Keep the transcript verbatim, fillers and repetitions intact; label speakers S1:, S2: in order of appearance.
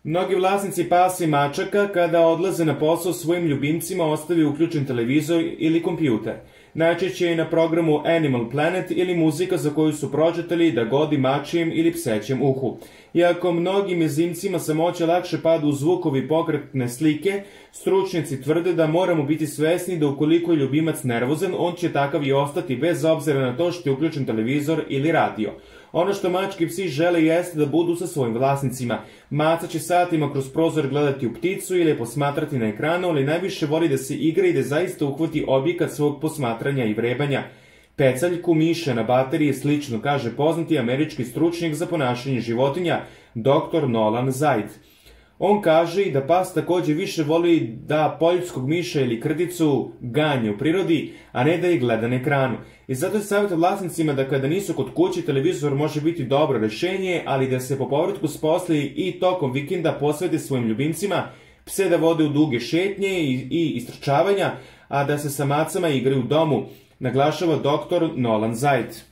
S1: Mnogi vlasnici pasa i mačaka kada odlaze na posao svojim ljubimcima ostavljaju uključen televizor ili kompjuter. Najčešće je na programu Animal Planet ili muzika za koju su pročitali da godi mačijem ili psećem uhu. Iako mnogim mezimcima samoća lakše pada u zvukovi pokretne slike, stručnjaci tvrde da moramo biti svesni da ukoliko je ljubimac nervozan, on će takav i ostati bez obzira na to što je uključen televizor ili radio. Ono što mačke i psi žele jeste da budu sa svojim vlasnicima. Maca će satima kroz prozor gledati u pticu ili posmatrati na ekranu, ali najviše voli da se igra i da zaista uhvati objekat svog posmatranja i vrebanja. Peceljku miše na baterije slično, kaže poznati američki stručnjak za ponašanje životinja, doktor Nolan Zaid. On kaže i da pas takođe više voli da poljskog miša ili krticu ganje u prirodi, a ne da ih gleda na ekranu. I zato je savjet vlasnicima da kada nisu kod kuće, televizor može biti dobro rešenje, ali da se po povratku s posla i tokom vikenda posvete svojim ljubimcima, pse da vode u duge šetnje i, i istrčavanja, a da se sa macama igraju u domu, naglašava doktor Nolan Zaid.